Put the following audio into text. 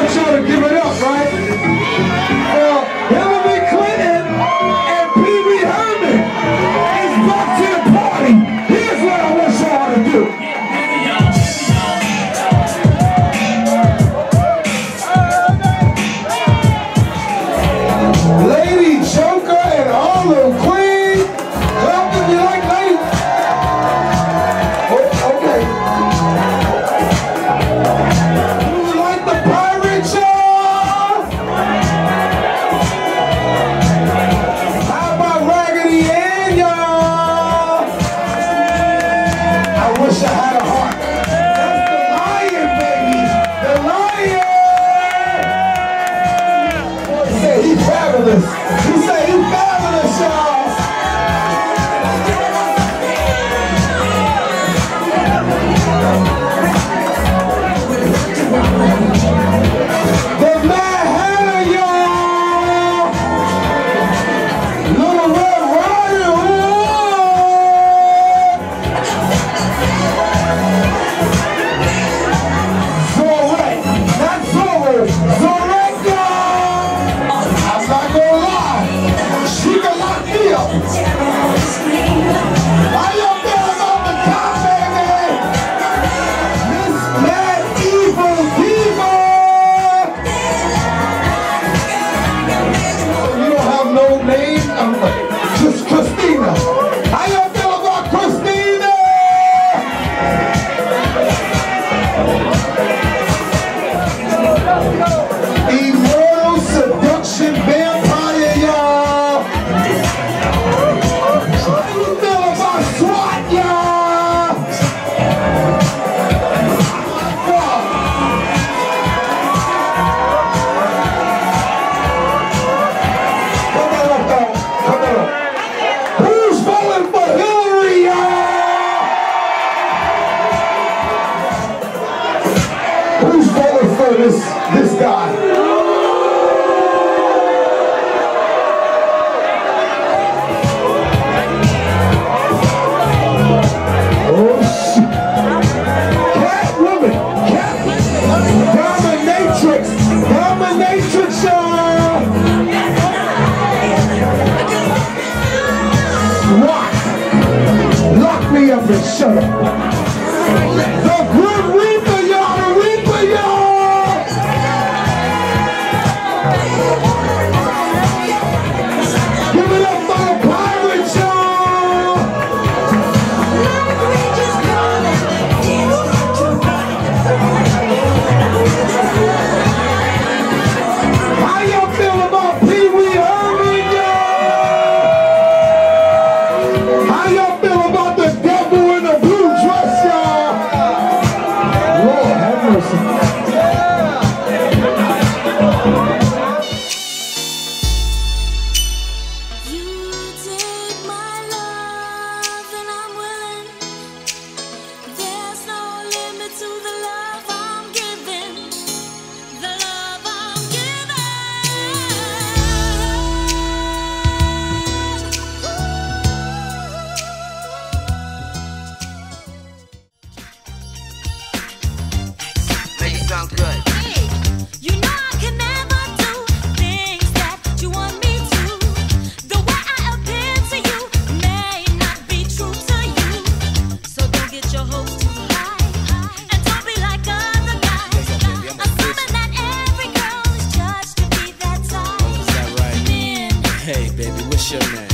want y'all to give it up, right? Hillary Clinton and Pee Wee Herman is back to the party. Here's what I want y'all to do. Lady Joker and Harlem Queen, clap if you like ladies. Oh, okay. You like the pirate show? How about Raggedy Ann, y'all? I wish I had a heart. That's the lion, baby. The lion. Boy, say he's fabulous. He say he's fabulous, y'all. The Mad Hatter, y'all. Little Red Riding Hood. Zorek, not Zorro, Zorek, y'all. I'm not gonna lie, she can lock me up. How y'all feel about the cop, baby? Miss Mad Evil Diva. You don't have no name? Just Christina. How y'all feel about Christina? Immortal Seduction Vampire, y'all. How you feel about SWAT, y'all? Come on, dog. Come on. Who's voting for Hillary, y'all? Who's voting for this guy? Oh shit! Catwoman, Dominatrix, y'all. Lock me up and shut up. The Grim Reaper, y'all. The Reaper, y'all. Give it up for the Pirates, y'all. How y'all feel about Pee Wee Herman, y'all? How y'all feel about the devil in the blue dress, y'all? Lord have mercy. You take my love and I'm willing. There's no limit to the love I'm giving. The love I'm Make it sound good. Hey, you know I can never do things that you want me to. The way I appear to you may not be true to you. So don't get your hopes too high, and don't be like other guys. Assuming that every girl is judged to be that size. Is that right? Men, Hey, baby, what's your name?